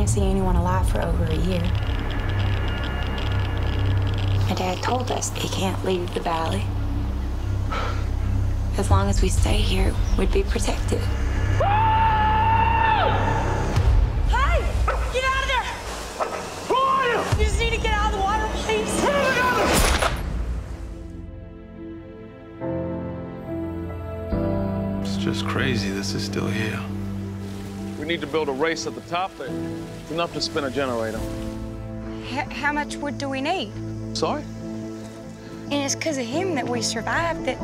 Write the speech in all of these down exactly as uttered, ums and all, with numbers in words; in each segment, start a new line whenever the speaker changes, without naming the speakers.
see anyone alive for over a year. My dad told us he can't leave the valley. As long as we stay here, we'd be protected.
Hey! Get out of there! Who are you? You just need to get out of the water, please.
It's just crazy this is still here.
We need to build a race at the top there. It's enough to spin a generator.
H how much wood do we need?
Sorry?
And it's because of him that we survived that...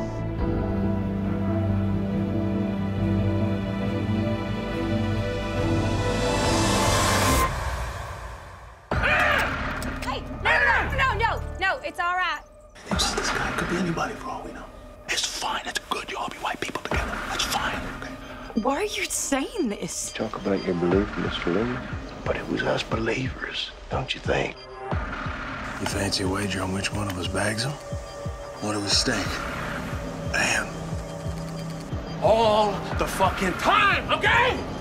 Hey, no, no, no, no, no, it's all right.
This, this guy could be anybody for all we know. It's fine, it's good. You all be white people together. That's fine, okay?
Why are you saying this?
Talk about your belief, Mister Loomis. But it was us believers, don't you think?
You fancy a wager on which one of us bags him? What do we stake? Damn.
All the fucking time, okay?